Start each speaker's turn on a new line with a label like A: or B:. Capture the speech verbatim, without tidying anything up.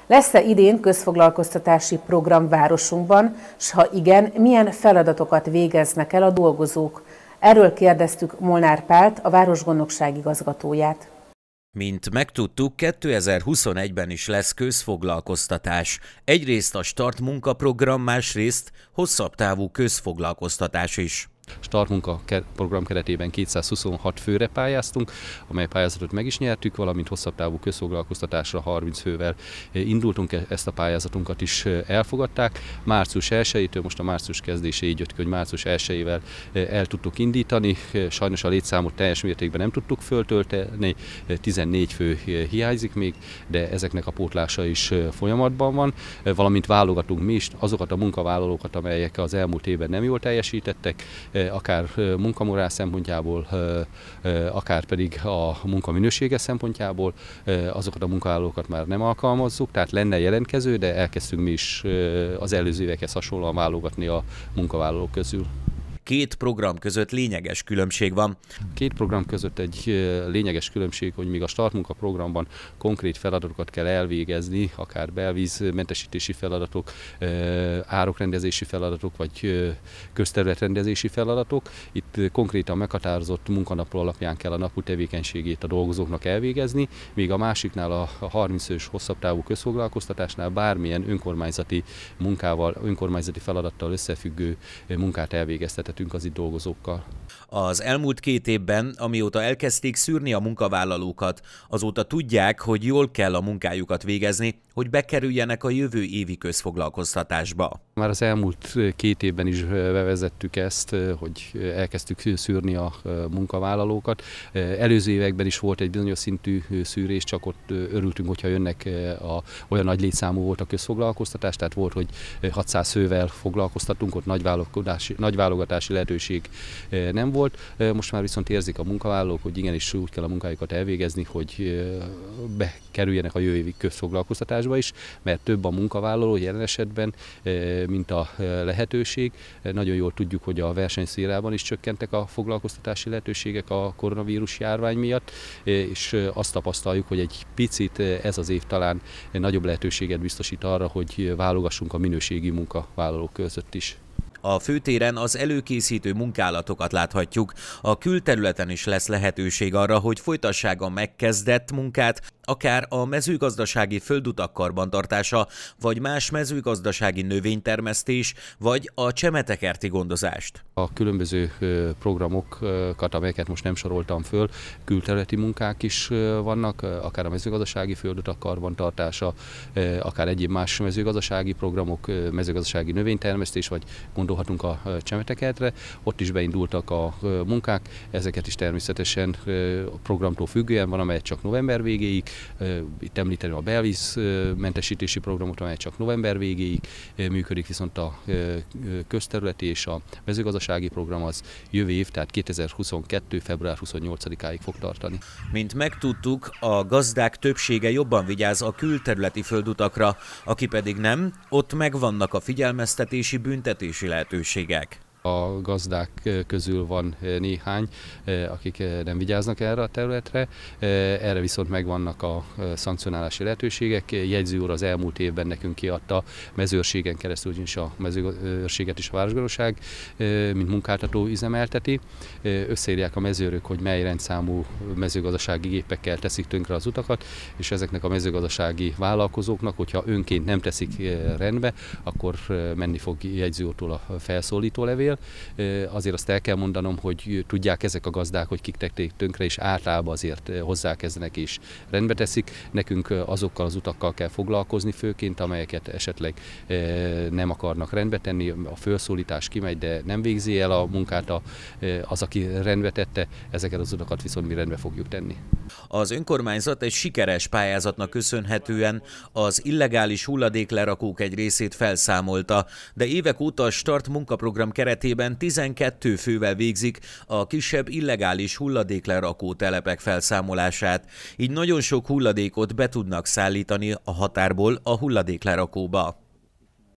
A: Lesz-e idén közfoglalkoztatási program városunkban, s ha igen, milyen feladatokat végeznek el a dolgozók? Erről kérdeztük Molnár Pált, a városgondnokság igazgatóját.
B: Mint megtudtuk, kétezer-huszonegyben is lesz közfoglalkoztatás. Egyrészt a Start munkaprogram, másrészt hosszabb távú közfoglalkoztatás is.
C: Start munka program keretében kétszázhuszonhat főre pályáztunk, amely pályázatot meg is nyertük, valamint hosszabb távú közfoglalkoztatásra harminc fővel indultunk, ezt a pályázatunkat is elfogadták. március elsejétől, most a március kezdése így jött ki, hogy március elsejével el tudtuk indítani. Sajnos a létszámot teljes mértékben nem tudtuk föltölteni, tizennégy fő hiányzik még, de ezeknek a pótlása is folyamatban van, valamint válogatunk mi is azokat a munkavállalókat, amelyek az elmúlt évben nem jól teljesítettek, akár munkamorál szempontjából, akár pedig a munkaminősége szempontjából, azokat a munkavállalókat már nem alkalmazzuk, tehát lenne jelentkező, de elkezdtünk mi is az előző évekhez hasonlóan válogatni a munkavállalók közül.
B: Két program között lényeges különbség van.
C: Két program között egy lényeges különbség, hogy míg a Start munka programban konkrét feladatokat kell elvégezni, akár belvízmentesítési feladatok, árokrendezési feladatok, vagy közterületrendezési feladatok. Itt konkrétan meghatározott munkanapról alapján kell a napi tevékenységét a dolgozóknak elvégezni, míg a másiknál, a harminc fős hosszabb távú közfoglalkoztatásnál bármilyen önkormányzati munkával, önkormányzati feladattal összefüggő munkát elvégeztetett az itt dolgozókkal.
B: Az elmúlt két évben, amióta elkezdték szűrni a munkavállalókat, azóta tudják, hogy jól kell a munkájukat végezni, hogy bekerüljenek a jövő évi közfoglalkoztatásba.
C: Már az elmúlt két évben is bevezettük ezt, hogy elkezdtük szűrni a munkavállalókat. Előző években is volt egy bizonyos szintű szűrés, csak ott örültünk, hogyha jönnek, a, olyan nagy létszámú volt a közfoglalkoztatás, tehát volt, hogy hatszáz fővel foglalkoztatunk, ott nagy, nagy válogatási lehetőség nem volt. Most már viszont érzik a munkavállalók, hogy igenis úgy kell a munkájukat elvégezni, hogy bekerüljenek a jövő évi közfoglalkoztatásba is, mert több a munkavállaló jelen esetben, mint a lehetőség. Nagyon jól tudjuk, hogy a versenyszférában is csökkentek a foglalkoztatási lehetőségek a koronavírus járvány miatt, és azt tapasztaljuk, hogy egy picit ez az év talán nagyobb lehetőséget biztosít arra, hogy válogassunk a minőségi munkavállalók között is.
B: A főtéren az előkészítő munkálatokat láthatjuk. A külterületen is lesz lehetőség arra, hogy folytassák a megkezdett munkát, akár a mezőgazdasági földutak karbantartása, vagy más mezőgazdasági növénytermesztés, vagy a csemetekerti gondozást.
C: A különböző programokat, amelyeket most nem soroltam föl, külterületi munkák is vannak, akár a mezőgazdasági földutak karbantartása, akár egyéb más mezőgazdasági programok, mezőgazdasági növénytermesztés, vagy gondolhatunk a csemetekertre. Ott is beindultak a munkák, ezeket is természetesen a programtól függően van, amely csak november végéig. Itt említeném a belvízmentesítési programot, amely csak november végéig működik, viszont a közterületi és a mezőgazdasági program az jövő év, tehát kétezer-huszonkettő. február huszonnyolcadikáig fog tartani.
B: Mint megtudtuk, a gazdák többsége jobban vigyáz a külterületi földutakra, aki pedig nem, ott megvannak a figyelmeztetési, büntetési lehetőségek.
C: A gazdák közül van néhány, akik nem vigyáznak erre a területre, erre viszont megvannak a szankcionálási lehetőségek. Jegyző úr az elmúlt évben nekünk kiadta mezőrségen keresztül, ugyanis a mezőrséget is a városgondnokság, mint munkáltató üzemelteti. Összeírják a mezőrök, hogy mely rendszámú mezőgazdasági gépekkel teszik tönkre az utakat, és ezeknek a mezőgazdasági vállalkozóknak, hogyha önként nem teszik rendbe, akkor menni fog jegyző úrtól a felszólító levél. Azért azt el kell mondanom, hogy tudják ezek a gazdák, hogy kik tették tönkre, és általában azért hozzákezdenek és rendbe teszik. Nekünk azokkal az utakkal kell foglalkozni főként, amelyeket esetleg nem akarnak rendbe tenni. A felszólítás kimegy, de nem végzi el a munkát az, aki rendbe tette, ezeket az utakat viszont mi rendbe fogjuk tenni.
B: Az önkormányzat egy sikeres pályázatnak köszönhetően az illegális hulladéklerakók egy részét felszámolta, de évek óta a Start munkaprogram keretében tizenkét fővel végzik a kisebb illegális hulladéklerakó telepek felszámolását. Így nagyon sok hulladékot be tudnak szállítani a határból a hulladéklerakóba.